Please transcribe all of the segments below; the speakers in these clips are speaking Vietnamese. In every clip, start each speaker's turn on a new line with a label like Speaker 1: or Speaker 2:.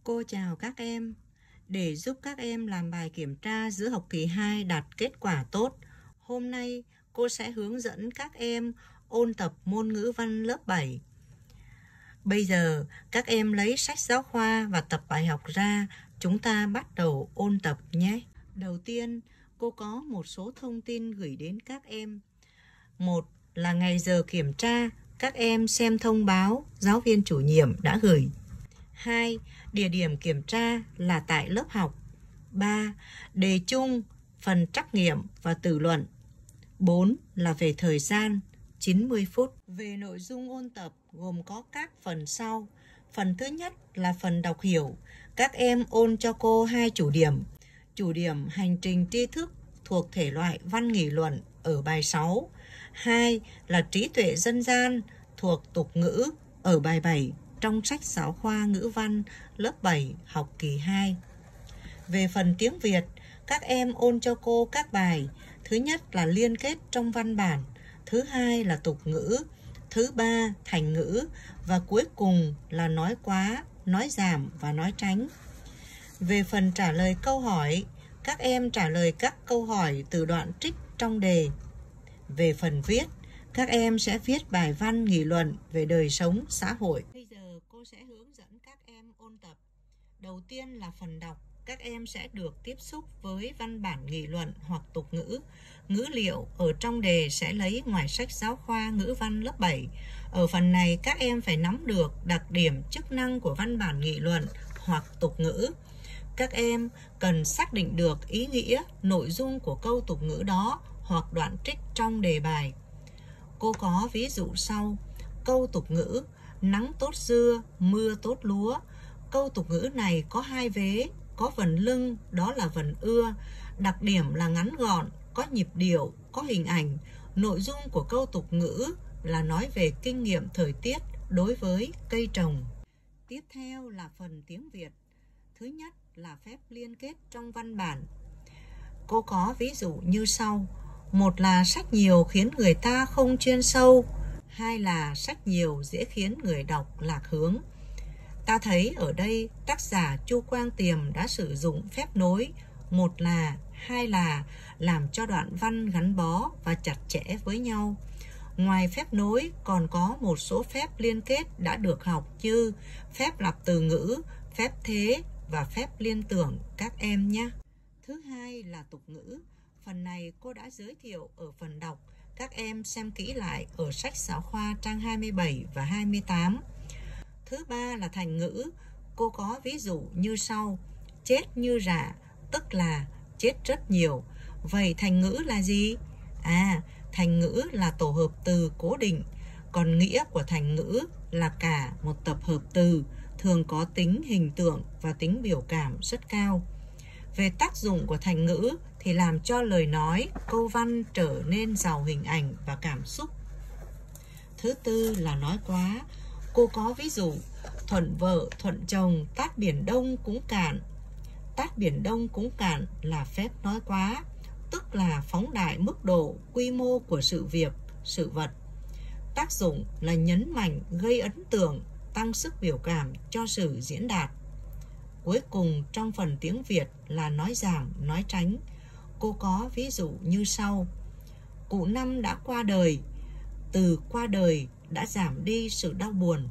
Speaker 1: Cô chào các em. Để giúp các em làm bài kiểm tra giữa học kỳ 2 đạt kết quả tốt, hôm nay cô sẽ hướng dẫn các em ôn tập môn ngữ văn lớp 7. Bây giờ các em lấy sách giáo khoa và tập bài học ra, chúng ta bắt đầu ôn tập nhé. Đầu tiên, cô có một số thông tin gửi đến các em. Một là ngày giờ kiểm tra, các em xem thông báo giáo viên chủ nhiệm đã gửi. 2. Địa điểm kiểm tra là tại lớp học. 3. Đề chung, phần trắc nghiệm và tự luận. 4. Là về thời gian, 90 phút. Về nội dung ôn tập gồm có các phần sau. Phần thứ nhất là phần đọc hiểu. Các em ôn cho cô 2 chủ điểm. Chủ điểm hành trình tri thức thuộc thể loại văn nghị luận ở bài 6. 2 là trí tuệ dân gian thuộc tục ngữ ở bài 7 trong sách giáo khoa ngữ văn lớp 7 học kỳ 2. Về phần tiếng Việt, các em ôn cho cô các bài. Thứ nhất là liên kết trong văn bản, thứ hai là tục ngữ, thứ ba thành ngữ và cuối cùng là nói quá, nói giảm và nói tránh. Về phần trả lời câu hỏi, các em trả lời các câu hỏi từ đoạn trích trong đề. Về phần viết, các em sẽ viết bài văn nghị luận về đời sống xã hội. Bây giờ cô sẽ hướng dẫn các em ôn tập. Đầu tiên là phần đọc, các em sẽ được tiếp xúc với văn bản nghị luận hoặc tục ngữ. Ngữ liệu ở trong đề sẽ lấy ngoài sách giáo khoa ngữ văn lớp 7. Ở phần này các em phải nắm được đặc điểm chức năng của văn bản nghị luận hoặc tục ngữ. Các em cần xác định được ý nghĩa, nội dung của câu tục ngữ đó hoặc đoạn trích trong đề bài. Cô có ví dụ sau. Câu tục ngữ: nắng tốt dưa, mưa tốt lúa. Câu tục ngữ này có 2 vế, có vần lưng, đó là vần ưa. Đặc điểm là ngắn gọn, có nhịp điệu, có hình ảnh. Nội dung của câu tục ngữ là nói về kinh nghiệm thời tiết đối với cây trồng. Tiếp theo là phần tiếng Việt. Thứ nhất là phép liên kết trong văn bản. Cô có ví dụ như sau. Một là sách nhiều khiến người ta không chuyên sâu. 2 là sách nhiều dễ khiến người đọc lạc hướng. Ta thấy ở đây tác giả Chu Quang Tiềm đã sử dụng phép nối một là, 2 là làm cho đoạn văn gắn bó và chặt chẽ với nhau. Ngoài phép nối còn có một số phép liên kết đã được học như phép lặp từ ngữ, phép thế và phép liên tưởng các em nhé. Thứ hai là tục ngữ. Phần này cô đã giới thiệu ở phần đọc. Các em xem kỹ lại ở sách giáo khoa trang 27 và 28. Thứ ba là thành ngữ. Cô có ví dụ như sau. Chết như rạ, tức là chết rất nhiều. Vậy thành ngữ là gì? Thành ngữ là tổ hợp từ cố định. Còn nghĩa của thành ngữ là cả một tập hợp từ, thường có tính hình tượng và tính biểu cảm rất cao. Về tác dụng của thành ngữ thì làm cho lời nói, câu văn trở nên giàu hình ảnh và cảm xúc. Thứ tư là nói quá. Cô có ví dụ thuận vợ, thuận chồng, tát biển Đông cũng cạn. Tát biển Đông cũng cạn là phép nói quá, tức là phóng đại mức độ, quy mô của sự việc, sự vật. Tác dụng là nhấn mạnh, gây ấn tượng, tăng sức biểu cảm cho sự diễn đạt. Cuối cùng trong phần tiếng Việt là nói giảm, nói tránh. Cô có ví dụ như sau. Cụ Năm đã qua đời. Từ qua đời đã giảm đi sự đau buồn.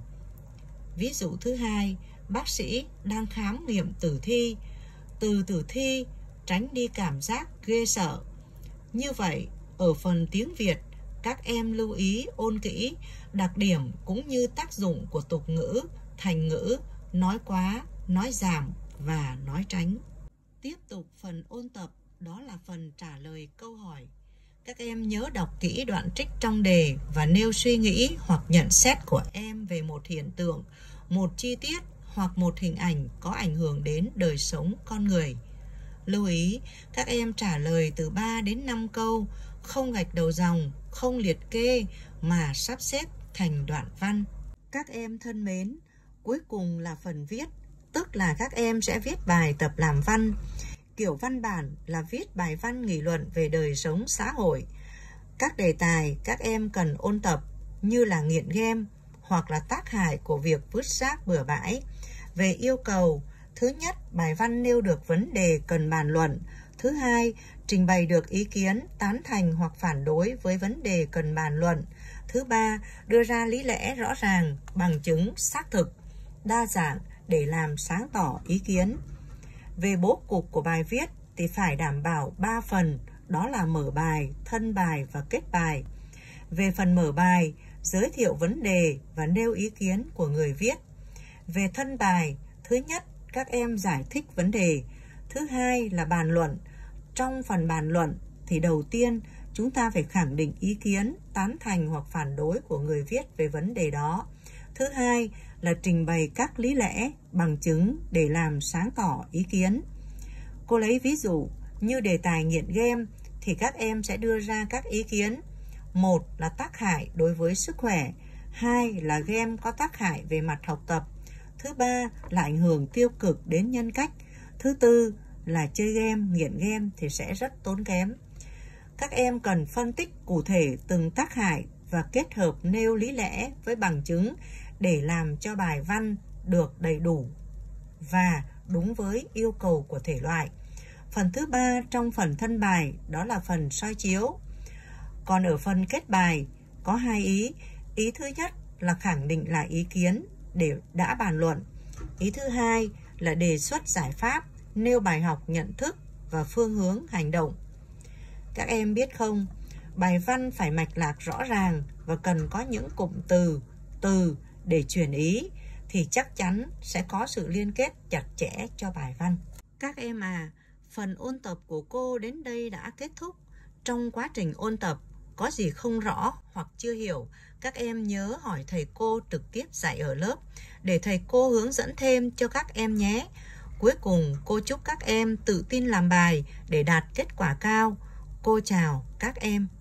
Speaker 1: Ví dụ thứ hai, bác sĩ đang khám nghiệm tử thi. Từ tử thi tránh đi cảm giác ghê sợ. Như vậy, ở phần tiếng Việt, các em lưu ý ôn kỹ đặc điểm cũng như tác dụng của tục ngữ, thành ngữ, nói quá, nói giảm và nói tránh. Tiếp tục phần ôn tập, đó là phần trả lời câu hỏi. Các em nhớ đọc kỹ đoạn trích trong đề và nêu suy nghĩ hoặc nhận xét của em về một hiện tượng, một chi tiết hoặc một hình ảnh có ảnh hưởng đến đời sống con người. Lưu ý, các em trả lời từ 3 đến 5 câu, không gạch đầu dòng, không liệt kê mà sắp xếp thành đoạn văn. Các em thân mến, cuối cùng là phần viết, tức là các em sẽ viết bài tập làm văn. Kiểu văn bản là viết bài văn nghị luận về đời sống xã hội. Các đề tài các em cần ôn tập như là nghiện game hoặc là tác hại của việc vứt rác bừa bãi. Về yêu cầu Thứ nhất, bài văn nêu được vấn đề cần bàn luận. Thứ hai, trình bày được ý kiến, tán thành hoặc phản đối với vấn đề cần bàn luận. Thứ ba, đưa ra lý lẽ rõ ràng, bằng chứng, xác thực, đa dạng để làm sáng tỏ ý kiến. Về bố cục của bài viết thì phải đảm bảo 3 phần, đó là mở bài, thân bài và kết bài. Về phần mở bài, giới thiệu vấn đề và nêu ý kiến của người viết. Về thân bài, thứ nhất, các em giải thích vấn đề. Thứ hai là bàn luận. Trong phần bàn luận thì đầu tiên chúng ta phải khẳng định ý kiến, tán thành hoặc phản đối của người viết về vấn đề đó. Thứ hai là trình bày các lý lẽ, bằng chứng để làm sáng tỏ ý kiến. Cô lấy ví dụ như đề tài nghiện game thì các em sẽ đưa ra các ý kiến. Một là tác hại đối với sức khỏe. Hai là game có tác hại về mặt học tập. Thứ ba là ảnh hưởng tiêu cực đến nhân cách. Thứ tư là chơi game, nghiện game thì sẽ rất tốn kém. Các em cần phân tích cụ thể từng tác hại và kết hợp nêu lý lẽ với bằng chứng để làm cho bài văn được đầy đủ và đúng với yêu cầu của thể loại. Phần thứ ba trong phần thân bài đó là phần soi chiếu. Còn ở phần kết bài có 2 ý. Ý thứ nhất là khẳng định lại ý kiến để đã bàn luận. Ý thứ hai là đề xuất giải pháp, nêu bài học nhận thức và phương hướng hành động. Các em biết không, bài văn phải mạch lạc rõ ràng và cần có những cụm từ để truyền ý thì chắc chắn sẽ có sự liên kết chặt chẽ cho bài văn. Các em à, phần ôn tập của cô đến đây đã kết thúc. Trong quá trình ôn tập, có gì không rõ hoặc chưa hiểu, các em nhớ hỏi thầy cô trực tiếp dạy ở lớp để thầy cô hướng dẫn thêm cho các em nhé. Cuối cùng, cô chúc các em tự tin làm bài để đạt kết quả cao. Cô chào các em.